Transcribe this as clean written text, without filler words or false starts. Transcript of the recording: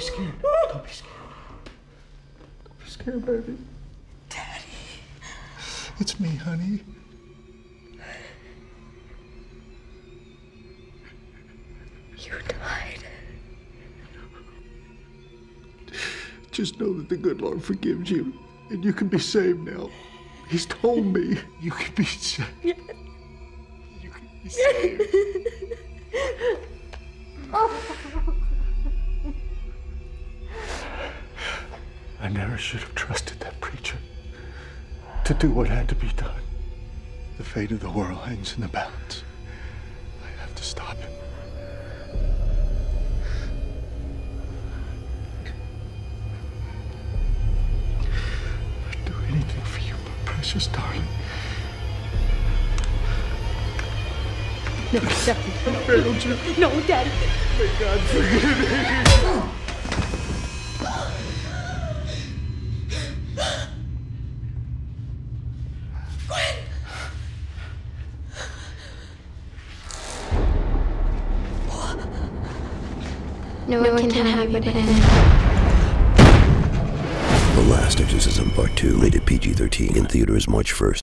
scared. Don't be scared. Don't be scared, baby. Daddy. It's me, honey. You died. Just know that the good Lord forgives you, and you can be saved now. He's told me you can be saved. You can be saved. I never should have trusted that preacher to do what had to be done. The fate of the world hangs in the balance. I have to stop him. I'd do anything for you, my precious darling. No, Daddy. I failed you. No, Daddy. May God forgive me. No one can have you but him. The Last Exorcism Part 2, rated PG-13, in theaters March 1st.